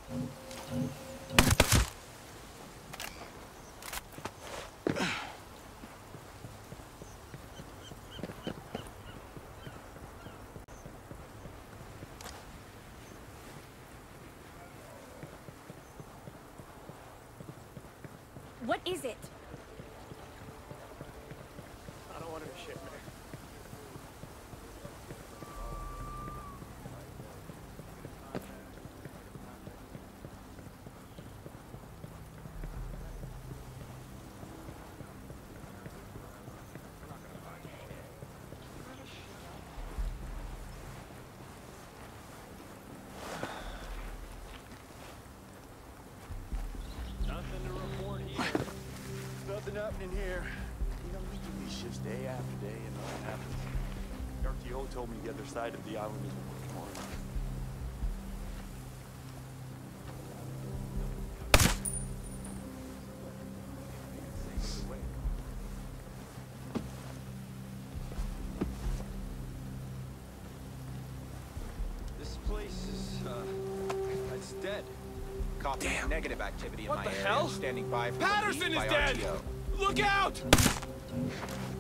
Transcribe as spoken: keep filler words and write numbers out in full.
What is it? I don't want her to shit me. Nothing to report here. Nothing happening here. You know, we do these shifts day after day and nothing happens. R T O told me the other side of the island isn't working hard. This place is, uh, it's dead. Copy negative activity in What my the area. hell? Standing by for Patterson relief is by dead! R T O. Look out!